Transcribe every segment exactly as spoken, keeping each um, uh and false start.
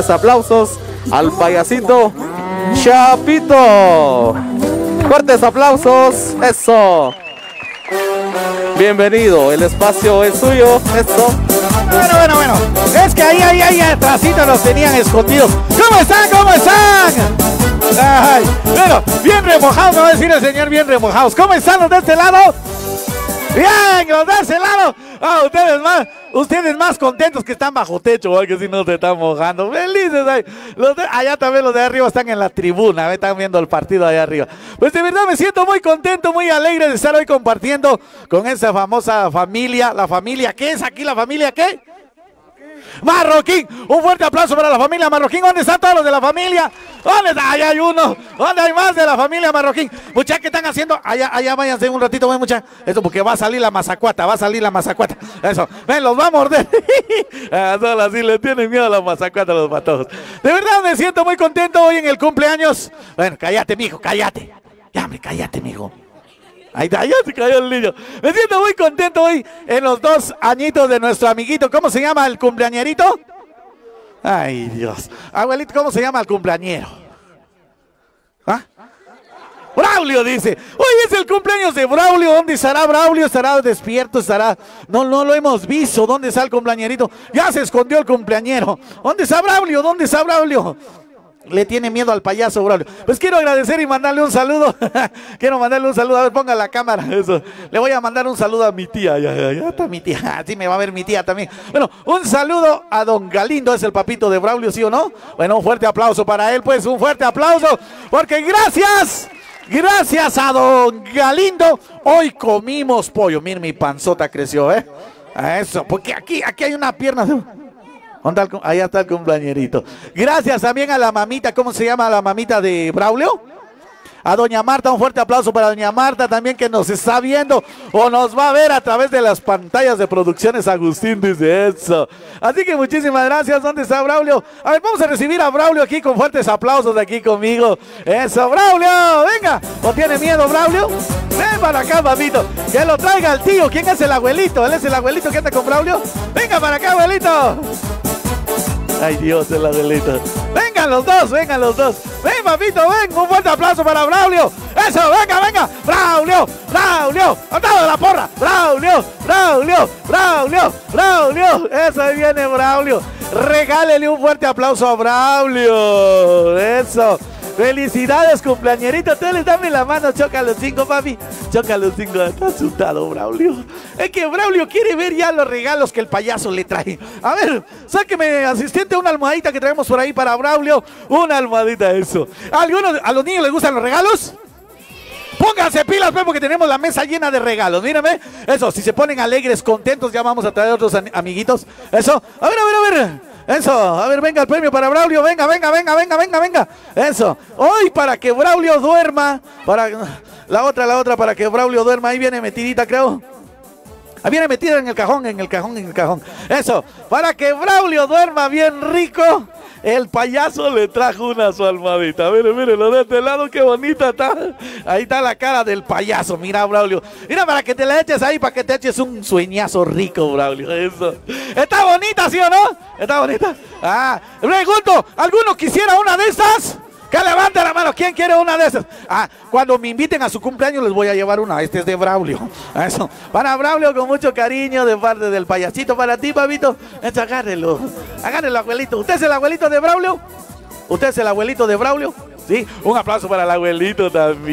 Fuertes aplausos al payasito Chapito. Fuertes aplausos, eso. Bienvenido, el espacio es suyo, eso. Bueno, bueno, bueno. Es que ahí, ahí, ahí atrásito los tenían escondidos. ¿Cómo están? ¿Cómo están? Ay, bueno, bien remojados, me va a decir el señor, bien remojados. ¿Cómo están los de este lado? Bien, los de ese lado. Ah, ustedes más, ustedes más contentos que están bajo techo, que si no se están mojando. Felices ahí. Los de, allá también los de arriba están en la tribuna, ¿ve? Están viendo el partido allá arriba. Pues de verdad me siento muy contento, muy alegre de estar hoy compartiendo con esa famosa familia. La familia, ¿qué es aquí? ¿La familia qué? Marroquín, un fuerte aplauso para la familia Marroquín. ¿Dónde están todos los de la familia? ¿Dónde está? Allá hay uno. ¿Dónde hay más de la familia Marroquín? Muchachos, ¿qué están haciendo? Allá, allá váyanse un ratito, ven, muchachos. Eso porque va a salir la mazacuata, va a salir la mazacuata. Eso, ven, los va a morder. A todos así le tienen miedo a la mazacuata los patojos. De verdad me siento muy contento hoy en el cumpleaños. Bueno, cállate, mijo, cállate. Ya, hombre, cállate, mijo. Ahí está, ya se cayó el niño. Me siento muy contento hoy en los dos añitos de nuestro amiguito. ¿Cómo se llama el cumpleañerito? Ay, Dios. Abuelito, ¿cómo se llama el cumpleañero? ¿Ah? Braulio dice. Hoy es el cumpleaños de Braulio. ¿Dónde estará Braulio? ¿Estará despierto? ¿Estará? No, no lo hemos visto. ¿Dónde está el cumpleañerito? Ya se escondió el cumpleañero. ¿Dónde está Braulio? ¿Dónde está Braulio? Le tiene miedo al payaso, Braulio. Pues quiero agradecer y mandarle un saludo. Quiero mandarle un saludo. A ver, ponga la cámara. Eso. Le voy a mandar un saludo a mi tía. Ya, ya, ya está mi tía. Así me va a ver mi tía también. Bueno, un saludo a don Galindo. Es el papito de Braulio, ¿sí o no? Bueno, un fuerte aplauso para él. Pues un fuerte aplauso. Porque gracias, gracias a don Galindo, hoy comimos pollo. Miren, mi panzota creció, ¿eh? A eso. Porque aquí, aquí hay una pierna. ¿Dónde está el, allá está el cumpleañerito. Gracias también a la mamita. ¿Cómo se llama la mamita de Braulio? A doña Marta, un fuerte aplauso para doña Marta también, que nos está viendo o nos va a ver a través de las pantallas de Producciones Agustín, dice eso. Así que muchísimas gracias. ¿Dónde está Braulio? A ver, vamos a recibir a Braulio aquí con fuertes aplausos de aquí conmigo. Eso, Braulio, venga. ¿O tiene miedo, Braulio? Ven para acá, papito. Que lo traiga el tío. ¿Quién es el abuelito? ¿Él es el abuelito que anda con Braulio? Venga para acá, abuelito. Ay, Dios, el abuelito. Vengan los dos, vengan los dos. Ven, papito, ven. Un fuerte aplauso para Braulio. Eso, venga, venga. Braulio, Braulio. ¡Atado de la porra! Braulio, Braulio, Braulio, Braulio. Eso, ahí viene Braulio. Regálele un fuerte aplauso a Braulio. Eso. Felicidades, cumpleañerito. Ustedes dame la mano, choca los cinco, papi. Choca los cinco. Está asustado, Braulio. Es que Braulio quiere ver ya los regalos que el payaso le trae. A ver, sáqueme, asistente, una almohadita que traemos por ahí para Braulio. Una almohadita, eso. ¿A, algunos, ¿A los niños les gustan los regalos? Pónganse pilas, pues, porque tenemos la mesa llena de regalos. Mírame. Eso, si se ponen alegres, contentos, ya vamos a traer otros amiguitos. Eso. A ver, a ver, a ver. Eso, a ver, venga el premio para Braulio, venga, venga, venga, venga, venga, venga. Eso, hoy para que Braulio duerma, para la otra, la otra, para que Braulio duerma, ahí viene metidita, creo. Ahí viene metida en el cajón, en el cajón, en el cajón. Eso, para que Braulio duerma bien rico, el payaso le trajo una su almohadita. Miren, miren, lo de este lado, qué bonita está. Ahí está la cara del payaso, mira, Braulio. Mira, para que te la eches ahí, para que te eches un sueñazo rico, Braulio. Eso. ¿Está bonita, sí o no? ¿Está bonita? Ah, pregunto, ¿alguno quisiera una de estas? Que levante la mano, ¿quién quiere una de esas? Ah, cuando me inviten a su cumpleaños les voy a llevar una. Este es de Braulio. Eso, para Braulio con mucho cariño de parte del payasito. Para ti, papito, eso, agárrelo. Agárrelo, abuelito. ¿Usted es el abuelito de Braulio? ¿Usted es el abuelito de Braulio? Sí, un aplauso para el abuelito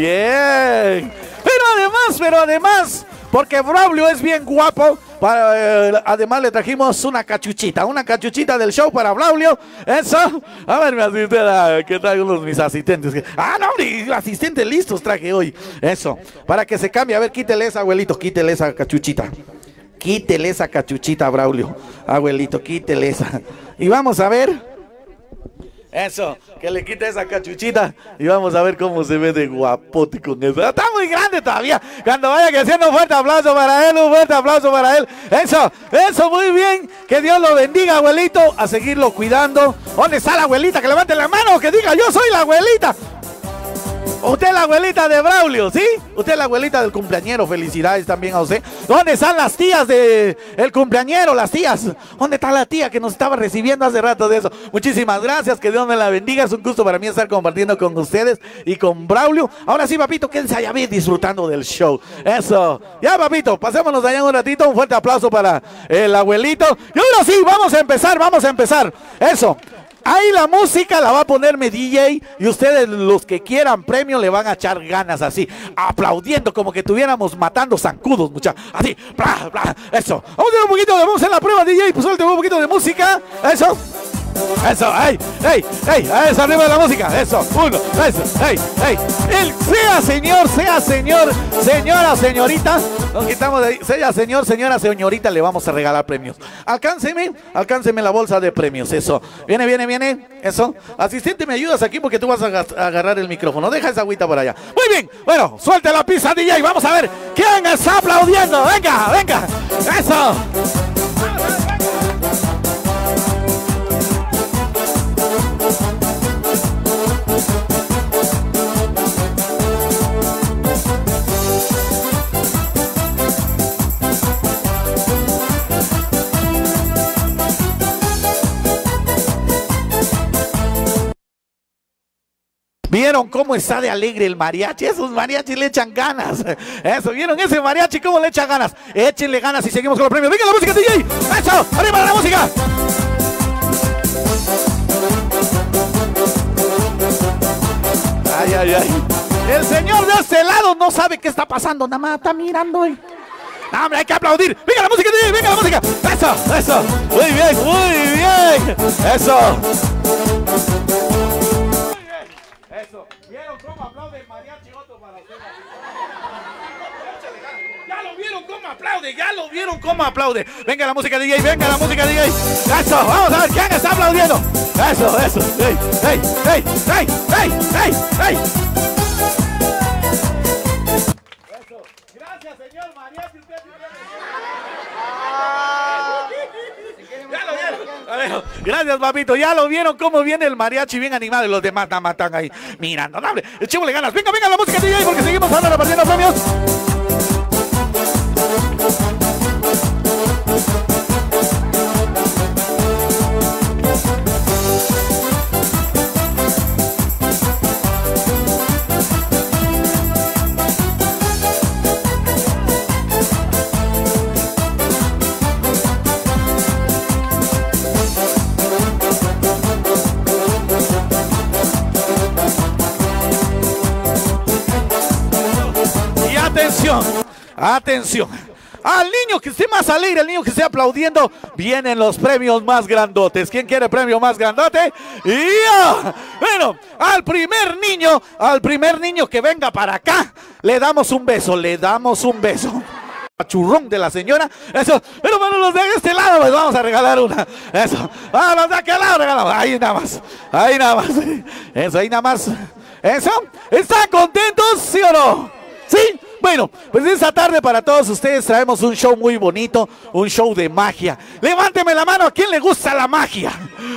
también. Pero además, pero además, porque Braulio es bien guapo. Para, eh, además le trajimos una cachuchita, una cachuchita del show para Braulio. Eso. A ver, mi asistente, ¿qué traigo los mis asistentes? Ah, no, hombre, asistentes listos traje hoy. Eso. Para que se cambie. A ver, quítele esa, abuelito, quítele esa cachuchita. Quítele esa cachuchita, Braulio. Abuelito, quítele esa. Y vamos a ver. Eso, que le quite esa cachuchita y vamos a ver cómo se ve de guapote con eso. Está muy grande todavía. Cuando vaya creciendo, un fuerte aplauso para él, un fuerte aplauso para él. Eso, eso, muy bien. Que Dios lo bendiga, abuelito. A seguirlo cuidando. ¿Dónde está la abuelita? Que levante la mano, que diga, yo soy la abuelita. Usted es la abuelita de Braulio, ¿sí? Usted es la abuelita del cumpleañero. Felicidades también a usted. ¿Dónde están las tías del cumpleañero? Las tías. ¿Dónde está la tía que nos estaba recibiendo hace rato de eso? Muchísimas gracias. Que Dios me la bendiga. Es un gusto para mí estar compartiendo con ustedes y con Braulio. Ahora sí, papito, quédense allá bien disfrutando del show. Eso. Ya, papito, pasémonos allá un ratito. Un fuerte aplauso para el abuelito. Y ahora sí, vamos a empezar, vamos a empezar. Eso. Ahí la música la va a ponerme D J y ustedes los que quieran premio le van a echar ganas así, aplaudiendo como que estuviéramos matando zancudos, muchachos. Así, bla, bla, eso. Vamos a hacer un poquito de, vamos en la prueba D J, pues suelte un poquito de música, eso. Eso, ey, ey, ey, eso, arriba de la música, eso, uno, eso, ey, ey, el, sea señor, sea señor, señora, señorita, nos quitamos de ahí, sea señor, señora, señorita, le vamos a regalar premios. Alcánceme, alcánceme la bolsa de premios, eso, viene, viene, viene, eso, asistente, me ayudas aquí porque tú vas a agarrar el micrófono, deja esa agüita por allá. Muy bien, bueno, suelte la pista D J, vamos a ver quién está aplaudiendo, venga, venga, eso. ¿Vieron cómo está de alegre el mariachi? Esos mariachis le echan ganas. Eso, ¿vieron ese mariachi cómo le echa ganas? Échenle ganas y seguimos con los premios. ¡Venga la música, D J! ¡Eso! ¡Arriba la música! Ay, ay, ay. El señor de este lado no sabe qué está pasando. Nada más está mirando. Eh. No, hombre, hay que aplaudir. ¡Venga la música, D J! ¡Venga la música! ¡Eso! ¡Eso! ¡Muy bien! ¡Muy bien! ¡Eso! Eso, ¿vieron cómo aplaude el mariachi Otto para usted? Ya lo vieron cómo aplaude, ya lo vieron cómo aplaude. Venga la música D J, venga la música D J. Eso, vamos a ver quién está aplaudiendo. Eso, eso, ey, ey, ey, ey, ey, ey, ey. Eso, gracias señor mariachi, usted ya lo vieron. A ver, gracias, papito. Ya lo vieron cómo viene el mariachi bien animado y los demás nada más están ahí mirando. Dale, echémosle ganas. Venga, venga la música D J porque seguimos ahora repartiendo premios. Atención, atención. Al niño que esté más alegre, al niño que esté aplaudiendo, vienen los premios más grandotes. ¿Quién quiere premio más grandote? ¡Ya! Bueno, al primer niño, al primer niño que venga para acá, le damos un beso, le damos un beso. Churrón de la señora, eso, pero para los de este lado, pues vamos a regalar una, eso, a los de aquel lado regalamos, ahí nada más, ahí nada más, eso, ahí nada más, eso, ¿están contentos, sí o no? ¿Sí? Bueno, pues esta tarde para todos ustedes traemos un show muy bonito, un show de magia. Levánteme la mano a quien le gusta la magia.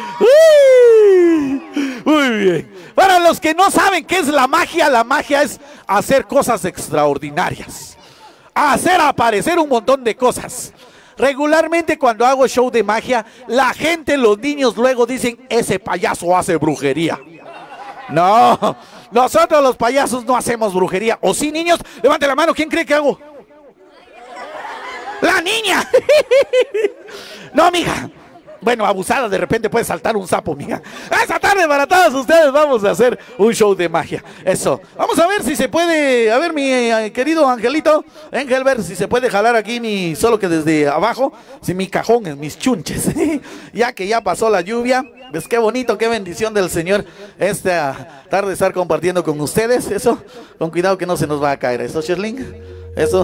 Uy, muy bien. Para los que no saben qué es la magia, la magia es hacer cosas extraordinarias, hacer aparecer un montón de cosas. Regularmente cuando hago show de magia, la gente, los niños luego dicen, ese payaso hace brujería. No, nosotros los payasos no hacemos brujería. ¿O sí, niños? Levante la mano, ¿quién cree que hago? ¡La niña! No, mija. Bueno, abusada, de repente puede saltar un sapo, mija. Esta tarde para todos ustedes vamos a hacer un show de magia. Eso. Vamos a ver si se puede, a ver mi eh, querido Angelito, Engelbert, si se puede jalar aquí mi, solo que desde abajo, si mi cajón en mis chunches. Ya que ya pasó la lluvia, pues qué bonito, qué bendición del Señor esta tarde estar compartiendo con ustedes. Eso, con cuidado que no se nos va a caer. Eso, Sherling. Eso.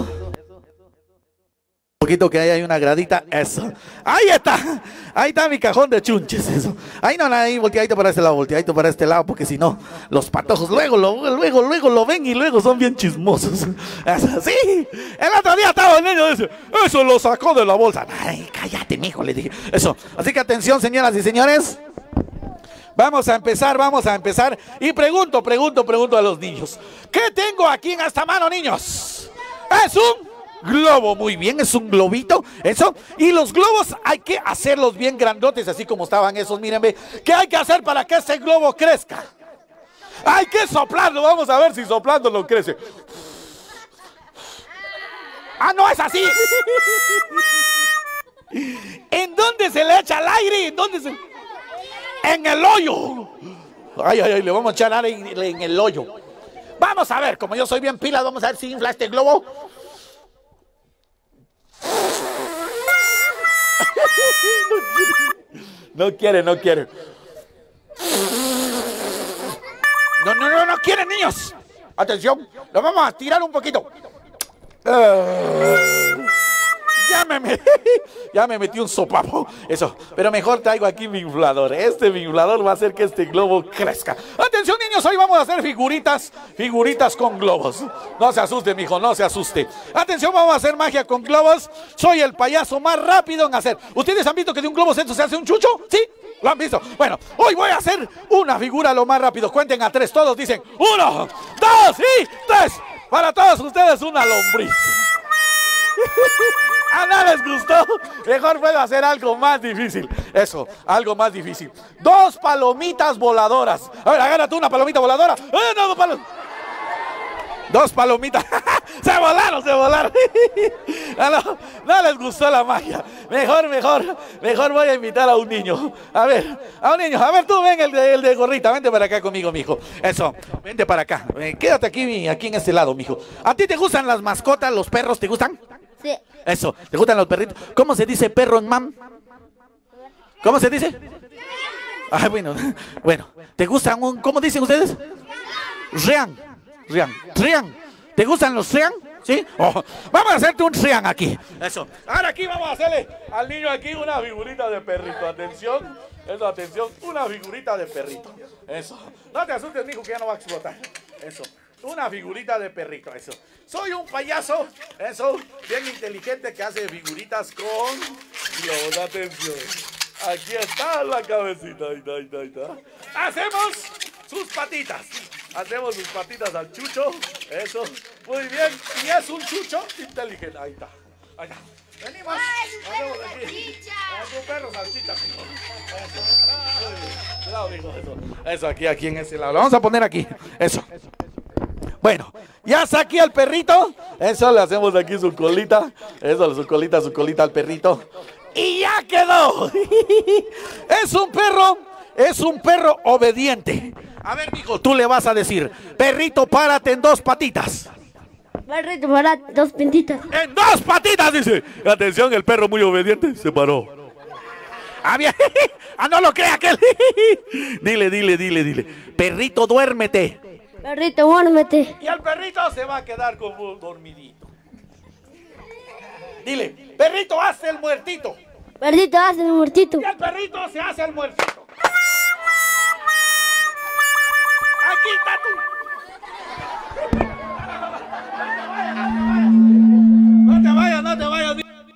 Un poquito que ahí hay una gradita, eso. Ahí está, ahí está mi cajón de chunches, eso. Ahí no, ahí volteadito para este lado, volteadito para este lado, porque si no, los patojos luego, luego, luego, luego lo ven y luego son bien chismosos. Eso, sí, el otro día estaba el niño, dice, eso lo sacó de la bolsa. Ay, cállate, mijo, le dije. Eso, así que atención, señoras y señores. Vamos a empezar, vamos a empezar. Y pregunto, pregunto, pregunto a los niños. ¿Qué tengo aquí en esta mano, niños? Es un globo, muy bien, es un globito, eso. Y los globos hay que hacerlos bien grandotes, así como estaban esos, mírenme. ¿Qué hay que hacer para que este globo crezca? Hay que soplarlo, vamos a ver si soplándolo crece. ¡Ah, no es así! ¿En dónde se le echa el aire? ¿En dónde se...? ¡En el hoyo! Ay, ay, ay, le vamos a echar aire en, en el hoyo. Vamos a ver, como yo soy bien pilas, vamos a ver si infla este globo. No quiere, no quiere. No, no, no, no quiere, niños. Atención, lo vamos a tirar un poquito. Uh, ya, me metí, ya me metí un sopapo. Eso, pero mejor traigo aquí mi inflador. Este mi inflador va a hacer que este globo crezca. Atención, niños, hoy vamos a hacer figuritas, figuritas con globos. No se asuste, mijo, no se asuste. Atención, vamos a hacer magia con globos. Soy el payaso más rápido en hacer. ¿Ustedes han visto que de un globo se hace un chucho? ¿Sí? ¿Lo han visto? Bueno, hoy voy a hacer una figura lo más rápido. Cuenten a tres, todos dicen uno, dos y tres. Para todos ustedes una lombriz. ¿A no les gustó? Mejor puedo hacer algo más difícil. Eso, algo más difícil. Dos palomitas voladoras. A ver, agárrate una palomita voladora. ¡Eh, no, palo! Dos palomitas. Se volaron, se volaron. No, no les gustó la magia. Mejor, mejor, mejor voy a invitar a un niño. A ver, a un niño. A ver, tú ven el de, el de gorrita. Vente para acá conmigo, mijo. Eso, vente para acá. Eh, quédate aquí, aquí en este lado, mijo. ¿A ti te gustan las mascotas, los perros? ¿Te gustan? Sí. Eso, ¿te gustan los perritos? ¿Cómo se dice perro en mam? ¿Cómo se dice? Ah, bueno, bueno. ¿Te gustan un, cómo dicen ustedes? Rean, rean, rean. ¿Te gustan los rean? ¿Sí? Oh, vamos a hacerte un rean aquí. Eso. Ahora aquí vamos a hacerle al niño aquí una figurita de perrito. Atención, eso, atención, una figurita de perrito. Eso. No te asustes, mijo, que ya no va a explotar. Eso. Una figurita de perrito, eso. Soy un payaso, eso, bien inteligente que hace figuritas con globos. Atención. Aquí está la cabecita. Ahí está, ahí está, ahí está. Hacemos sus patitas. Hacemos sus patitas al chucho. Eso. Muy bien. Y es un chucho inteligente. Ahí está. Ahí está. Venimos. ¡Ay, su perro salchicha! Es un perro salchicha, mijo. Eso. Cuidado, mijo. Eso. Eso, aquí, aquí en ese lado. Lo vamos a poner aquí. Eso. Bueno, ya saqué al perrito. Eso, le hacemos aquí su colita. Eso, su colita, su colita al perrito. Y ya quedó. Es un perro, es un perro obediente. A ver, mijo, tú le vas a decir: perrito, párate en dos patitas. Perrito, para dos pintitas. En dos patitas, dice. Atención, el perro muy obediente se paró. Ah, bien. Ah, no lo crea aquel. Dile, dile, dile, dile. Perrito, duérmete. Perrito, duérmete. Y el perrito se va a quedar como dormidito. Dile, perrito, hace el muertito. Perrito, hace el muertito. Y el perrito se hace el muertito. Aquí está tú. No te vayas, no te vayas.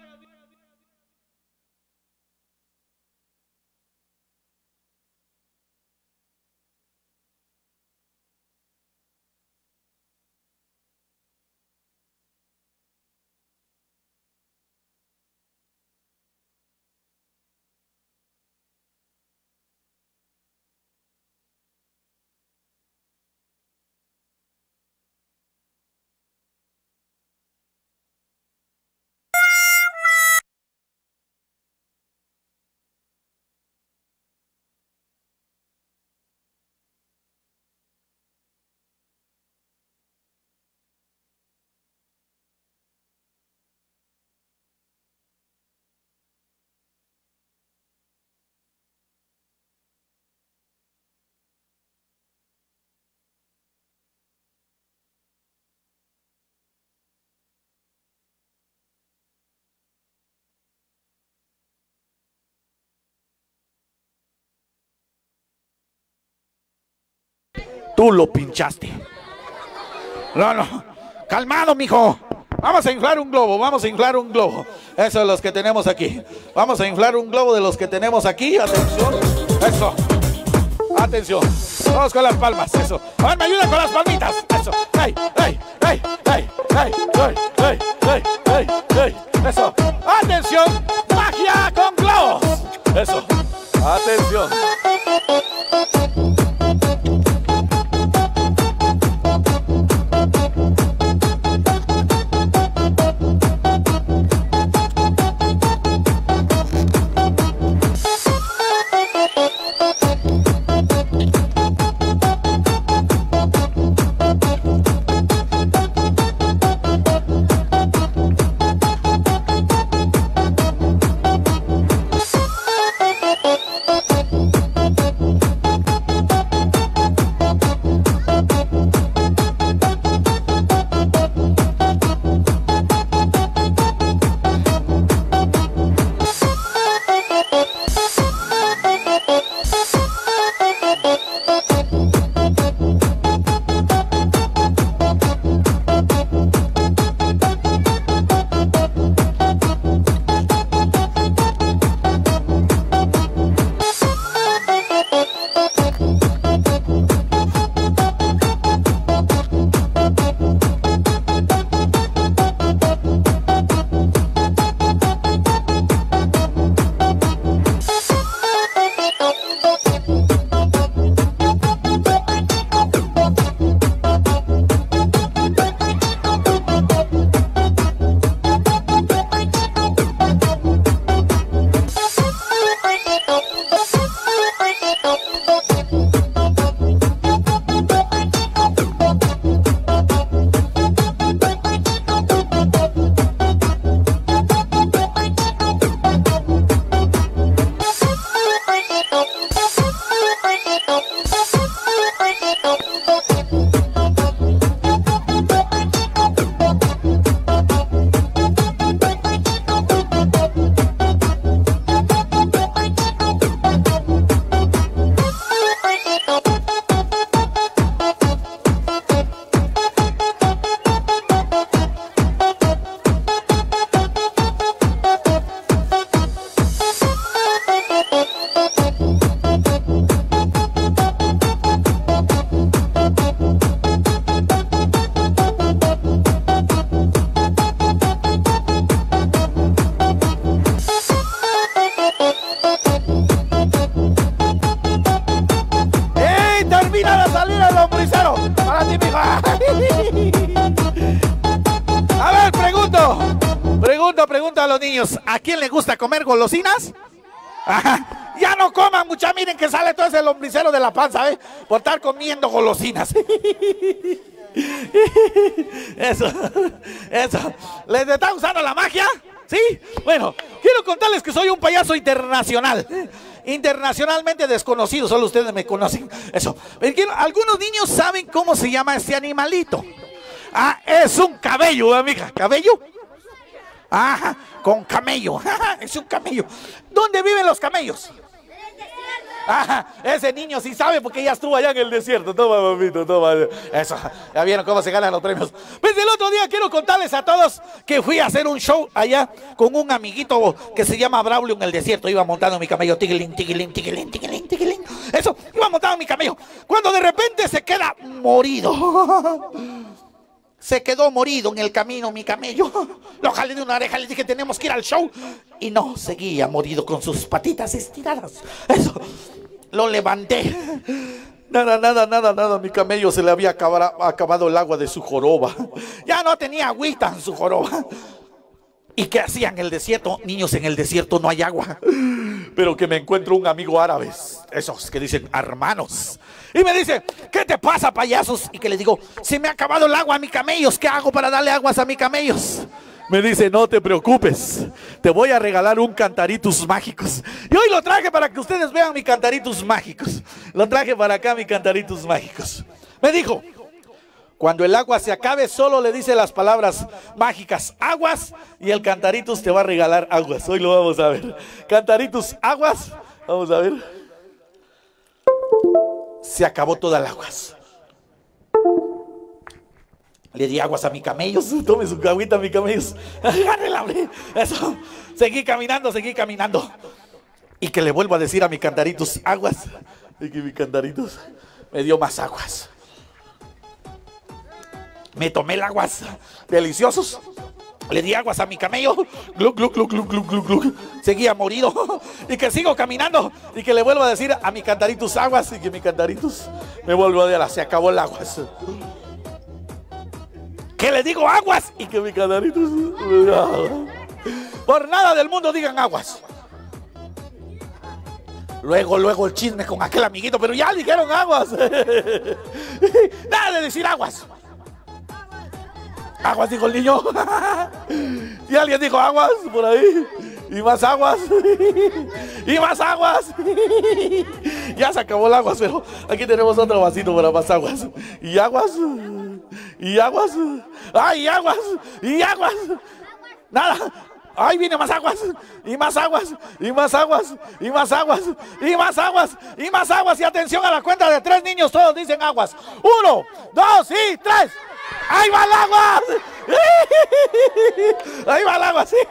Tú lo pinchaste. No, no. Calmado, mijo. Vamos a inflar un globo, vamos a inflar un globo. Eso es los que tenemos aquí. Vamos a inflar un globo de los que tenemos aquí. Atención. Eso. Atención. Vamos con las palmas, eso. A ver, me ayudan con las palmitas. Eso. ¡Ay, ay, ay, ay, ay, ay, ay, ay, ay, ay! Eso. Atención. Magia con globos. Eso. Atención. Pregunta a los niños, ¿a quién le gusta comer golosinas? Ajá. Ya no coman, mucha, miren que sale todo ese lombricero de la panza, ¿eh? Por estar comiendo golosinas. Eso, eso. ¿Les está usando la magia? ¿Sí? Bueno, quiero contarles que soy un payaso internacional. Internacionalmente desconocido, solo ustedes me conocen. Eso. Algunos niños saben cómo se llama este animalito. Ah, es un cabello, amiga. ¿Cabello? Ajá, con camello. Ajá, es un camello. ¿Dónde viven los camellos? Ajá, ese niño sí sabe porque ya estuvo allá en el desierto. Toma, mamito, toma. Eso, ya vieron cómo se ganan los premios. Pues el otro día quiero contarles a todos que fui a hacer un show allá con un amiguito que se llama Braulio en el desierto. Iba montando mi camello, tiquilín, tiquilín, tiquilín, tiquilín, tiquilín. Eso, iba montando mi camello. Cuando de repente se queda morido. Se quedó morido en el camino mi camello. Lo jalé de una oreja, le dije tenemos que ir al show. Y no, seguía morido con sus patitas estiradas. Eso, lo levanté. Nada, nada, nada, nada. Mi camello se le había acabado, acabado el agua de su joroba. Ya no tenía agüita en su joroba. ¿Y qué hacía en el desierto? Niños, en el desierto no hay agua. Pero que me encuentro un amigo árabe, esos que dicen hermanos. Y me dice, ¿qué te pasa, payasos? Y que le digo, se me ha acabado el agua a mis camellos. ¿Qué hago para darle aguas a mis camellos? Me dice, no te preocupes, te voy a regalar un cantaritos mágicos. Y hoy lo traje para que ustedes vean mi cantaritos mágicos. Lo traje para acá, mi cantaritos mágicos. Me dijo, cuando el agua se acabe, solo le dice las palabras mágicas, aguas, y el cantaritos te va a regalar aguas. Hoy lo vamos a ver. Cantaritos, aguas. Vamos a ver. Se acabó toda el aguas. Le di aguas a mis camellos. Tome su agüita a mis camellos. Eso. Seguí caminando, seguí caminando. Y que le vuelvo a decir a mis cantaritos, aguas. Y que mi cantaritos me dio más aguas. Me tomé el aguas deliciosos. Le di aguas a mi camello. Gluc, gluc, gluc, gluc, gluc, gluc, gluc. Seguía morido. Y que sigo caminando. Y que le vuelvo a decir a mi cantaritos aguas. Y que mi cantaritos me vuelvo a decir, se acabó el aguas. Que le digo aguas. Y que mi cantaritos... Por nada del mundo digan aguas. Luego, luego el chisme con aquel amiguito. Pero ya dijeron aguas. Nada de decir aguas. Aguas, dijo el niño. Y alguien dijo aguas por ahí. Y más aguas. Y más aguas. Ya se acabó el aguas, pero aquí tenemos otro vasito para más aguas. Y aguas. Y aguas. Ay, y aguas. Y aguas. Nada. Ay, viene más aguas. Y más aguas. Y más aguas. Y más aguas. Y más aguas. Y más aguas. Y atención a la cuenta de tres, niños. Todos dicen aguas. Uno, dos y tres. ¡Ahí va el agua! ¡Ahí va el agua! Sí.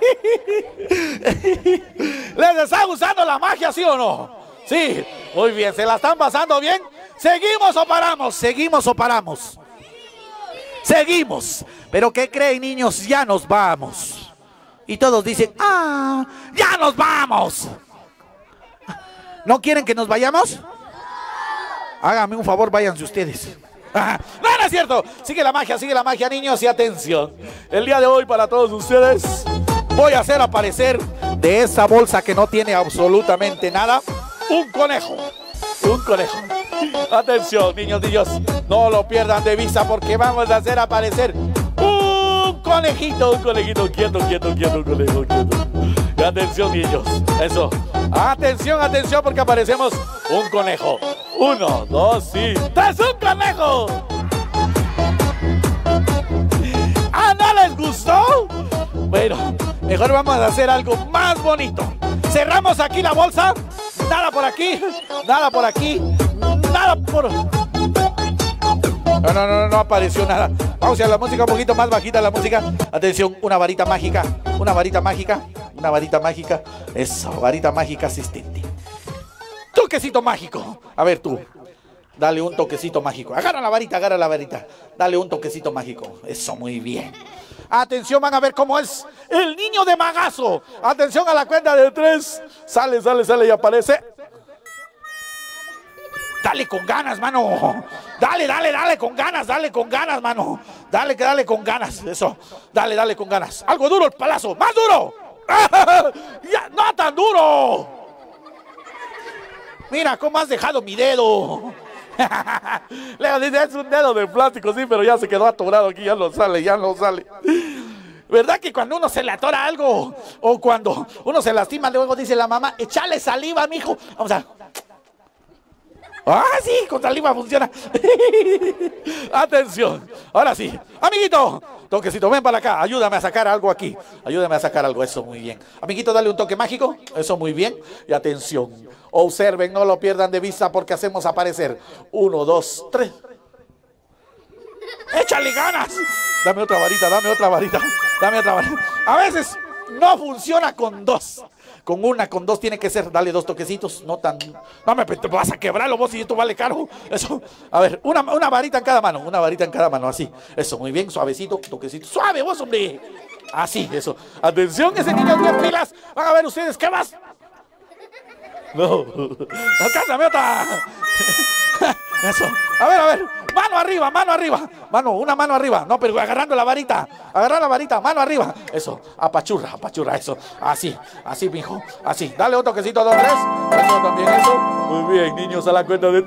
¿Les está gustando la magia, sí o no? Sí, muy bien. ¿Se la están pasando bien? ¿Seguimos o paramos? ¿Seguimos o paramos? Seguimos. ¿Pero qué creen, niños? Ya nos vamos. Y todos dicen, ¡ah! ¡Ya nos vamos! ¿No quieren que nos vayamos? Háganme un favor, váyanse ustedes. No, no es cierto. Sigue la magia, sigue la magia, niños. Y atención, el día de hoy para todos ustedes voy a hacer aparecer de esa bolsa que no tiene absolutamente nada un conejo. Un conejo. Atención, niños, niños, no lo pierdan de vista porque vamos a hacer aparecer un conejito. Un conejito, quieto, quieto, quieto, un conejo, quieto. Y atención, niños, eso. Atención, atención, porque aparecemos un conejo. Uno, dos y tres, un conejo. ¿Ah, no les gustó? Bueno, mejor vamos a hacer algo más bonito. Cerramos aquí la bolsa. Nada por aquí, nada por aquí, nada por... No, no, no, no apareció nada. Vamos a la música un poquito más bajita, la música. Atención, una varita mágica, una varita mágica, una varita mágica. Eso, varita mágica asistente. Toquecito mágico. A ver tú, dale un toquecito mágico. Agarra la varita, agarra la varita. Dale un toquecito mágico. Eso, muy bien. Atención, van a ver cómo es el niño de Magazo. Atención a la cuenta de tres. Sale, sale, sale y aparece. Dale con ganas, mano. Dale, dale, dale con ganas, dale con ganas, mano. Dale, que dale con ganas. Eso, dale, dale con ganas. Algo duro el palazo, más duro. Ya, no tan duro. Mira cómo has dejado mi dedo. Leo dice, es un dedo de plástico, sí, pero ya se quedó atorado aquí, ya no sale, ya no sale. ¿Verdad que cuando uno se le atora algo o cuando uno se lastima, luego dice la mamá, échale saliva, mijo? Vamos a... Ah, sí, con saliva funciona. Atención, ahora sí. Amiguito, toquecito, ven para acá, ayúdame a sacar algo aquí. Ayúdame a sacar algo, eso, muy bien. Amiguito, dale un toque mágico, eso, muy bien. Y atención, observen, no lo pierdan de vista porque hacemos aparecer. Uno, dos, tres. ¡Échale ganas! Dame otra varita, dame otra varita, dame otra varita. A veces no funciona con dos. Con una, con dos tiene que ser. Dale dos toquecitos, no tan... No me te vas a quebrarlo vos y esto vale caro. Eso, a ver, una, una varita en cada mano. Una varita en cada mano, así. Eso, muy bien, suavecito, toquecito. ¡Suave vos, hombre! Así, eso. Atención, ese niño tiene pilas. Van a ver ustedes, ¿qué más? No, alcánzame otra. Eso, a ver, a ver. Mano arriba, mano arriba. Mano, una mano arriba. No, pero agarrando la varita. Agarrar la varita, mano arriba. Eso, apachurra, apachurra, eso. Así, así, mijo. Así. Dale un toquecito, dos, tres. Eso también, eso. Muy bien, niños, a la cuenta de...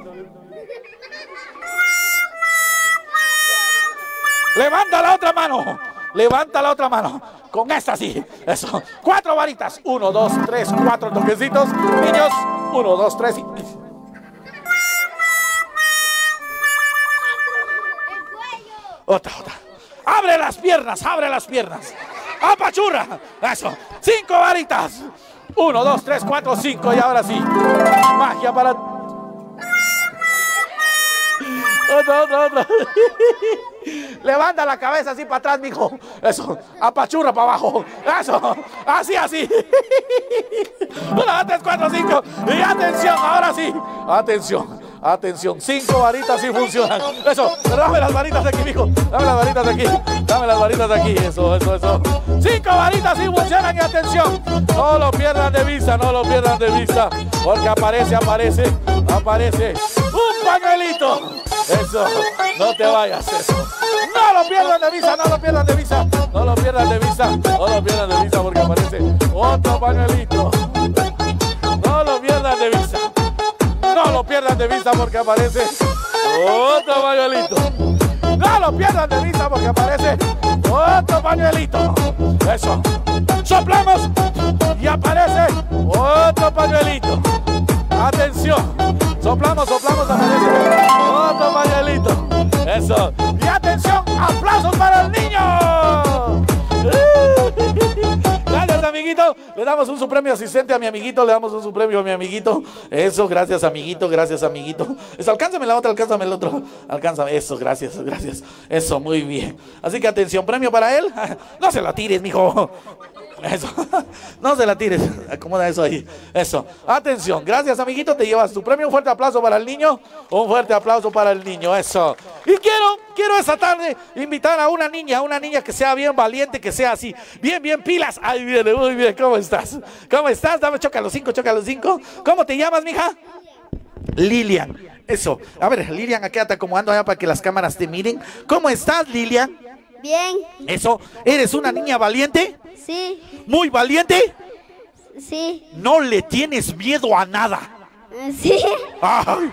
Levanta la otra mano. Levanta la otra mano. Con esta sí. Eso. Cuatro varitas. Uno, dos, tres, cuatro toquecitos. Niños. Uno, dos, tres y... Otra, otra. Abre las piernas, abre las piernas. Apachurra. Eso. Cinco varitas. Uno, dos, tres, cuatro, cinco. Y ahora sí. Magia para... Otra, otra, otra. Levanta la cabeza así para atrás, mijo. Eso, apachurra para abajo. Eso, así, así. Uno, dos, tres, cuatro, cinco. Y atención, ahora sí. Atención, atención. Cinco varitas sí funcionan. Eso, pero dame las varitas de aquí, mijo. Dame las varitas de aquí. Dame las varitas de aquí. Eso, eso, eso. Cinco varitas sí funcionan y atención. No lo pierdan de vista, no lo pierdan de vista. Porque aparece, aparece, aparece un pañuelito. Eso, no te vayas, eso. No lo pierdan de vista, no lo pierdan de vista. No lo pierdan de vista, no lo pierdan de vista porque aparece otro pañuelito. No lo pierdan de vista. No lo pierdan de vista porque aparece otro pañuelito. No lo pierdan de vista porque aparece otro pañuelito. Eso. Soplamos y aparece otro pañuelito. Atención. Soplamos, soplamos, aparece otro pañuelito. Eso. Y atención, aplausos para el niño. Gracias, amiguito. Le damos un su premio asistente a mi amiguito. Le damos un su premio a mi amiguito. Eso, gracias, amiguito. Gracias, amiguito. Eso, alcánzame la otra, alcánzame el otro. Alcánzame. Eso, gracias, gracias. Eso, muy bien. Así que atención, premio para él. No se la tires, mijo. Eso, no se la tires. Acomoda eso ahí. Eso, atención, gracias, amiguito. Te llevas tu premio. Un fuerte aplauso para el niño. Un fuerte aplauso para el niño. Eso. Y quiero, quiero esta tarde invitar a una niña, a una niña que sea bien valiente, que sea así, bien, bien pilas. Ahí viene, muy bien. ¿Cómo estás? ¿Cómo estás? Dame, choca los cinco, choca los cinco. ¿Cómo te llamas, mija? Lilian. Eso. A ver, Lilian, quédate acomodando allá para que las cámaras te miren. ¿Cómo estás, Lilian? Bien. Eso. ¿Eres una niña valiente? Sí. ¿Muy valiente? Sí. No le tienes miedo a nada. Sí. Ay.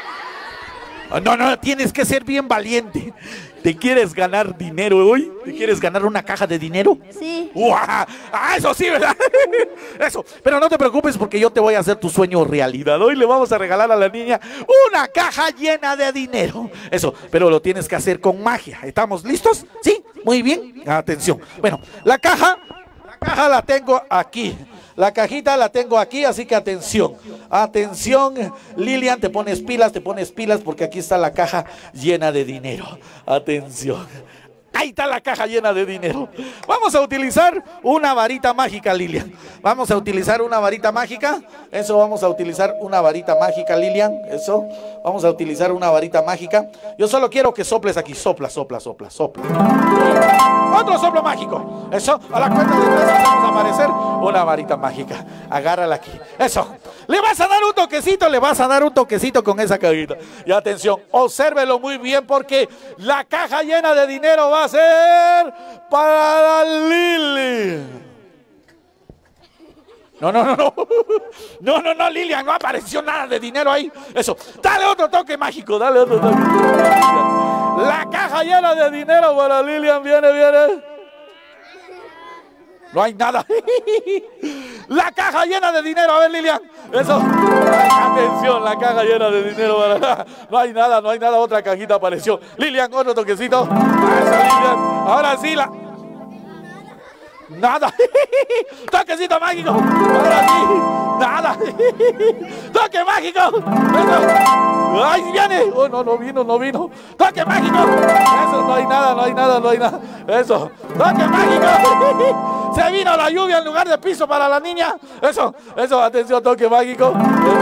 No, no, tienes que ser bien valiente. ¿Te quieres ganar dinero hoy? ¿Te quieres ganar una caja de dinero? Sí. ¡Uah! ¡Ah, eso sí, ¿verdad? Eso. Pero no te preocupes porque yo te voy a hacer tu sueño realidad. Hoy le vamos a regalar a la niña una caja llena de dinero. Eso, pero lo tienes que hacer con magia. ¿Estamos listos? ¿Sí? Muy bien. Atención. Bueno, la caja, la caja la tengo aquí. La cajita la tengo aquí, así que atención, atención, Lilian, te pones pilas, te pones pilas porque aquí está la caja llena de dinero. Atención, ahí está la caja llena de dinero. Vamos a utilizar una varita mágica, Lilian. Vamos a utilizar una varita mágica. Eso, vamos a utilizar una varita mágica, Lilian. Eso, vamos a utilizar una varita mágica. Yo solo quiero que soples aquí, sopla, sopla, sopla, sopla. Otro soplo mágico. Eso, a la cuenta de tres vamos a aparecer una varita mágica. Agárrala aquí. Eso. Le vas a dar un toquecito, le vas a dar un toquecito con esa cajita. Y atención, obsérvelo muy bien porque la caja llena de dinero va a ser para Lili. No, no, no, no. No, no, no, Lilian, no apareció nada de dinero ahí. Eso. Dale otro toque mágico, dale otro toque. La caja llena de dinero para Lilian. Viene, viene. No hay nada. La caja llena de dinero. A ver, Lilian. Eso. Atención, la caja llena de dinero para... No hay nada, no hay nada. Otra cajita apareció. Lilian, otro toquecito. Eso, Lilian. Ahora sí, la... Nada. Toquecito mágico. Ahora sí. Nada. Toque mágico. Eso. Ay, viene. Oh, no, no vino, no vino. Toque mágico. Eso, no hay nada, no hay nada, no hay nada. Eso. Toque mágico. Se vino la lluvia en lugar de piso para la niña. Eso, eso, atención, toque mágico.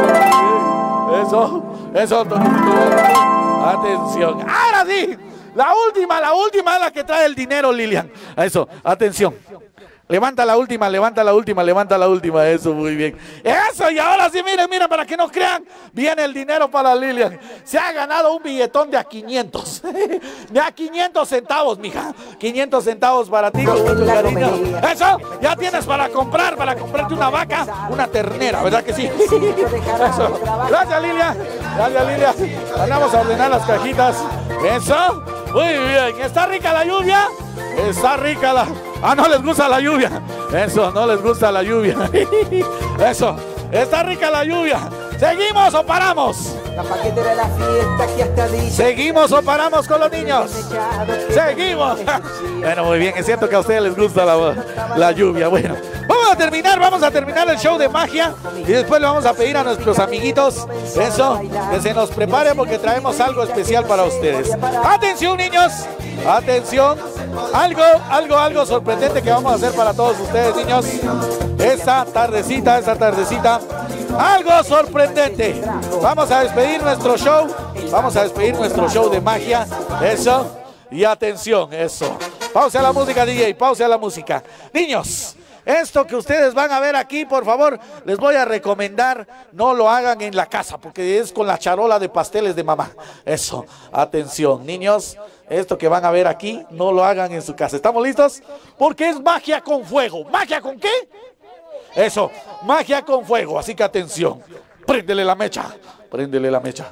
Eso, eso, toquecito mágico. Atención. Ahora sí. La última, la última es la que trae el dinero, Lilian. Eso, atención. Levanta la última, levanta la última, levanta la última. Eso, muy bien. Eso, y ahora sí, miren, miren, para que no crean, viene el dinero para Lilian. Se ha ganado un billetón de a quinientos. De a quinientos centavos, mija. quinientos centavos para ti, con mucho cariño. Eso, ya tienes para comprar, para comprarte una vaca, una ternera, ¿verdad que sí? Eso. Gracias, Lilian. Gracias, Lilian. Vamos a ordenar las cajitas. Eso. Muy bien. ¿Está rica la lluvia? Está rica la... Ah, no les gusta la lluvia. Eso, no les gusta la lluvia. Eso, está rica la lluvia. ¿Seguimos o paramos? La paquetera de la fiesta que hasta dice... ¿Seguimos o paramos con los niños? Seguimos. Bueno, muy bien, es cierto que a ustedes les gusta la, la lluvia. Bueno, vamos Vamos a terminar, vamos a terminar el show de magia y después le vamos a pedir a nuestros amiguitos, eso, que se nos preparen porque traemos algo especial para ustedes. Atención, niños, atención, algo, algo, algo sorprendente que vamos a hacer para todos ustedes, niños. Esta tardecita, esta tardecita, algo sorprendente. Vamos a despedir nuestro show, vamos a despedir nuestro show de magia, eso, y atención, eso. Pausa la música, D J, pausa la música. Niños, esto que ustedes van a ver aquí, por favor, les voy a recomendar, no lo hagan en la casa, porque es con la charola de pasteles de mamá. Eso, atención, niños, esto que van a ver aquí, no lo hagan en su casa. ¿Estamos listos? Porque es magia con fuego. ¿Magia con qué? Eso, magia con fuego, así que atención. Préndele la mecha, préndele la mecha.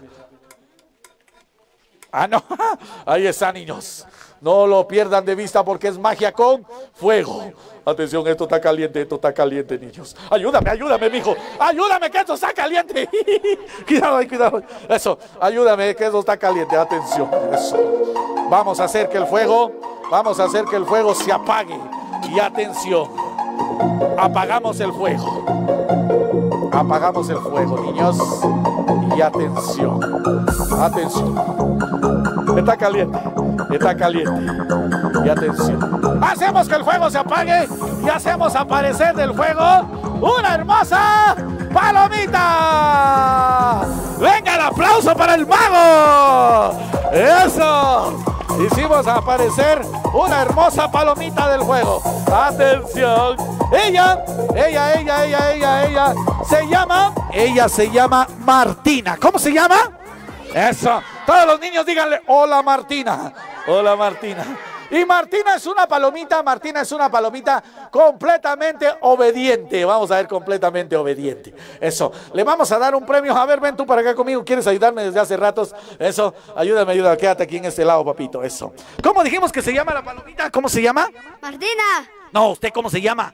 Ah, no, ahí está, niños. No lo pierdan de vista porque es magia con fuego. Atención, esto está caliente, esto está caliente, niños. Ayúdame, ayúdame, mijo. Ayúdame, que esto está caliente. Cuidado ahí, cuidado. Eso, ayúdame, que esto está caliente. Atención, eso. Vamos a hacer que el fuego, vamos a hacer que el fuego se apague. Y atención, apagamos el fuego. Apagamos el fuego, niños. Y atención, atención. Está caliente, está caliente. Y atención. Hacemos que el fuego se apague y hacemos aparecer del fuego una hermosa palomita. ¡Venga el aplauso para el mago! ¡Eso! Hicimos aparecer una hermosa palomita del fuego. ¡Atención! Ella, ella, ella, ella, ella, ella se llama, ella se llama Martina. ¿Cómo se llama? Eso. Todos los niños díganle, hola Martina. Hola Martina. Y Martina es una palomita, Martina es una palomita completamente obediente. Vamos a ver, completamente obediente. Eso, le vamos a dar un premio. A ver, ven tú para acá conmigo. ¿Quieres ayudarme desde hace ratos? Eso, ayúdame, ayúdame. Quédate aquí en este lado, papito. Eso. ¿Cómo dijimos que se llama la palomita? ¿Cómo se llama? Martina. No, ¿usted cómo se llama?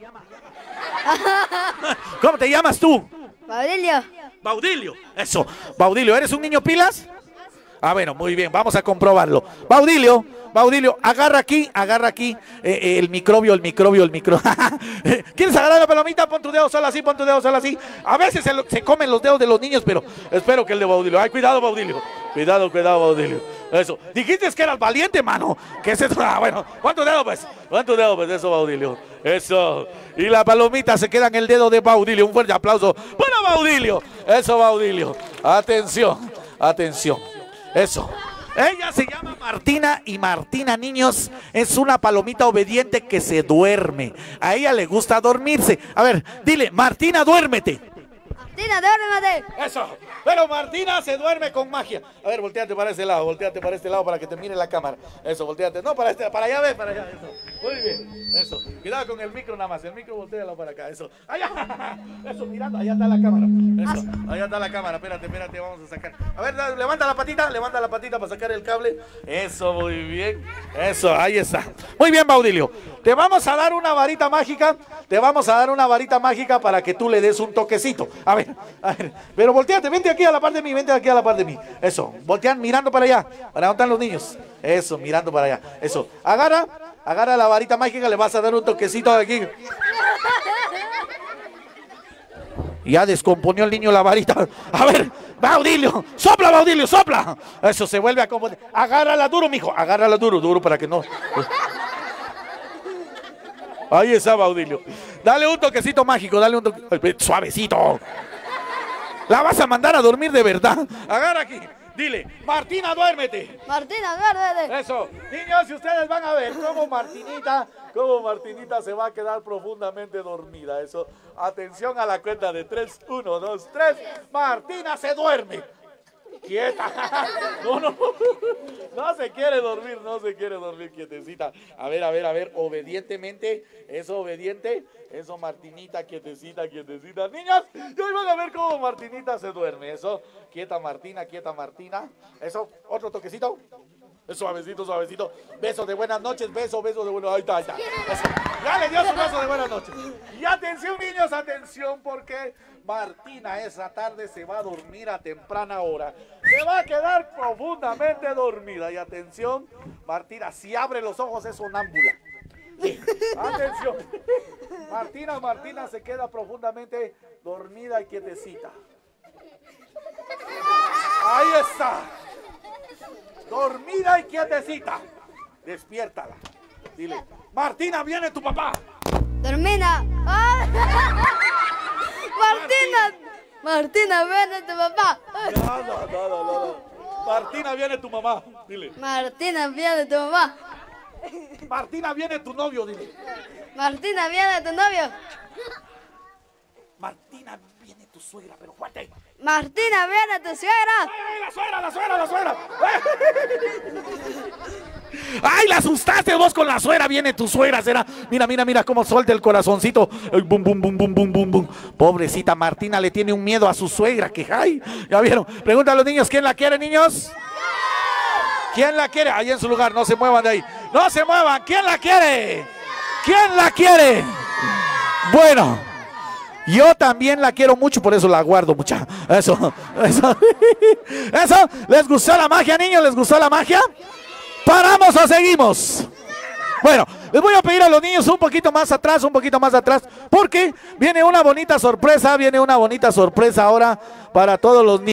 ¿Cómo te llamas tú? Baudilio. Baudilio. Eso, Baudilio. ¿Eres un niño pilas? Ah, bueno, muy bien, vamos a comprobarlo. Baudilio, Baudilio, agarra aquí, agarra aquí eh, eh, el microbio, el microbio, el microbio. ¿Quieres agarrar la palomita? Pon tu dedo solo así, pon tu dedo solo así. A veces se, lo, se comen los dedos de los niños, pero espero que el de Baudilio. Ay, cuidado, Baudilio. Cuidado, cuidado, Baudilio. Eso. Dijiste que eras valiente, mano. ¿Qué es eso? Ah, bueno, pon tu dedo, pues. Pon tu dedo, pues. Eso, Baudilio. Eso. Y la palomita se queda en el dedo de Baudilio. Un fuerte aplauso para Baudilio. Eso, Baudilio. Atención, atención. Eso. Ella se llama Martina y Martina, niños, es una palomita obediente que se duerme. A ella le gusta dormirse. A ver, dile, Martina, duérmete. Martina, duérmete. Eso. Pero Martina se duerme con magia. A ver, volteate para ese lado, volteate para este lado para que te mire la cámara. Eso, volteate. No, para este, para allá, ves, para allá. Eso. Muy bien. Eso. Cuidado con el micro nada más. El micro voltealo para acá. Eso. Allá. Eso, mirando. Allá está la cámara. Eso. Allá está la cámara. Espérate, espérate. Vamos a sacar. A ver, da, levanta la patita. Levanta la patita para sacar el cable. Eso, muy bien. Eso, ahí está. Muy bien, Baudilio. Te vamos a dar una varita mágica. Te vamos a dar una varita mágica para que tú le des un toquecito. A ver, a ver. Pero volteate, vente aquí a la par de mí. Vente aquí a la par de mí. Eso. Voltean mirando para allá. ¿Para dónde están los niños? Eso, mirando para allá. Eso. Agarra. Agarra la varita mágica, le vas a dar un toquecito de aquí. Ya descomponió el niño la varita. A ver, Baudilio, sopla, Baudilio, sopla. Eso se vuelve a componer. Agárrala duro, mijo. Agárrala duro, duro para que no. Ahí está, Baudilio. Dale un toquecito mágico, dale un toque. Suavecito. La vas a mandar a dormir de verdad. Agarra aquí. Dile, Martina, duérmete. Martina, duérmete. Eso. Niños, si ustedes van a ver cómo Martinita, cómo Martinita se va a quedar profundamente dormida. Eso. Atención a la cuenta de tres. Uno, dos, tres. Martina se duerme. Quieta. No, no. No se quiere dormir, no se quiere dormir, quietecita. A ver, a ver, a ver. Obedientemente. Eso, obediente. Eso, Martinita, quietecita, quietecita. Niños, y hoy van a ver cómo Martinita se duerme. Eso, quieta Martina, quieta Martina. Eso, otro toquecito. Eso, suavecito, suavecito. Beso de buenas noches, beso, beso de buenas noches. Ahí está, ahí está. Eso. Ya le dio su beso de buenas noches. Y atención, niños, atención, porque Martina esa tarde se va a dormir a temprana hora. Se va a quedar profundamente dormida. Y atención, Martina, si abre los ojos es sonámbula. Sí. Atención. Martina, Martina se queda profundamente dormida y quietecita. Ahí está. Dormida y quietecita. Despiértala. Dile, Martina, viene tu papá. Dormina. ¡Ah! Martina. Martina, ven a tu papá. No, no, no, no, no. Martina, viene tu mamá. Dile. Martina, viene tu mamá. Martina, viene tu novio. Dile. Martina, viene tu novio. Martina, viene tu suegra, pero fuerte. Martina, viene tu suegra. ¡Ay, la suegra, la suegra, la suegra! ¡Ay, la asustaste vos con la suegra! Viene tu suegra, será. Mira, mira, mira cómo suelta el corazoncito. Ay, bum, bum, bum, bum, bum, bum, bum. Pobrecita Martina le tiene un miedo a su suegra que, ay, ya vieron. Pregunta a los niños, ¿quién la quiere, niños? ¿Quién la quiere? Ahí en su lugar, no se muevan de ahí. No se muevan, ¿quién la quiere? ¿Quién la quiere? Bueno, yo también la quiero mucho, por eso la guardo, mucha. Eso, eso. Eso, ¿les gustó la magia, niños? ¿Les gustó la magia? ¿Paramos o seguimos? Bueno, les voy a pedir a los niños un poquito más atrás, un poquito más atrás, porque viene una bonita sorpresa, viene una bonita sorpresa ahora para todos los niños.